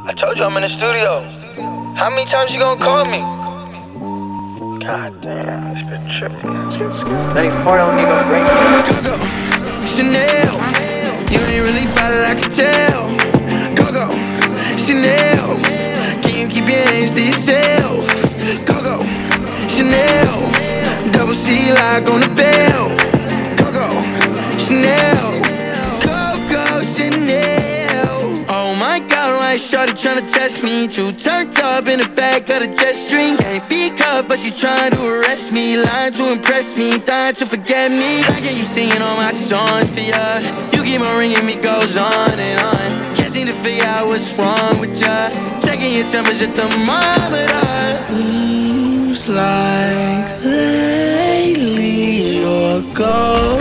I told you I'm in the studio. How many times you gonna call me? God damn, this bitch tripping. That ain't 40 on me, but break Go, Chanel. You ain't really bad it, I can tell. Go, Chanel. Can you keep your hands to yourself? Go, Chanel. Double C lock on the bell. Go, Chanel. Go, Chanel. Oh my God, why shorty tryna test me? Too turned up in the back of the jet stream. Can't be caught, but she trying to arrest me. Lying to impress me, dying to forget me. I get you singing all my songs for ya. You keep on ringing me, goes on and on. Can't seem to figure out what's wrong with ya. Checking your temperature thermometer. Seems like lately you're go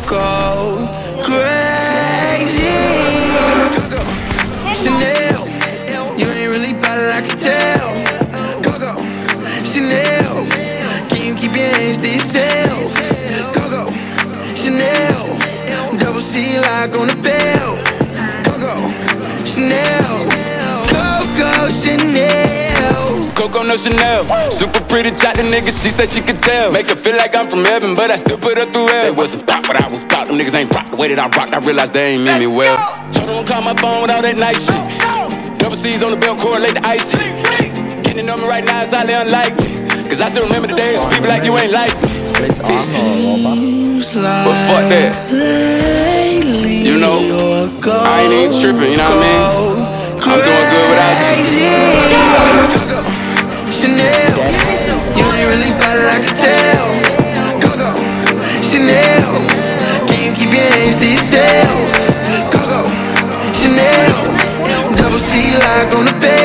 crazy. Go, Chanel. You ain't really bad it, I can tell. Go, Chanel. Can you keep your hands to yourself? Go, Chanel. Double C lock on the bell. Go, Chanel. Go, Chanel. Coco no Chanel, super pretty, shot the nigga, she said she could tell. Make her feel like I'm from heaven, but I still put her through hell. They wasn't pop, but I was pop, them niggas ain't rock. The way that I rocked, I realized they ain't mean me well. Told them call my phone with all that nice shit. Double C's on the belt, correlate the ice. Getting the number right now is highly unlikely. Cause I still remember the days when people like you ain't like me. But fuck that. You know, I ain't even tripping, you know what I mean? I'm doing good without you. Chanel, you ain't really bad it, I can tell. Go, Chanel, can you keep your hands to yourself? Go, Chanel, double C lock on the bed.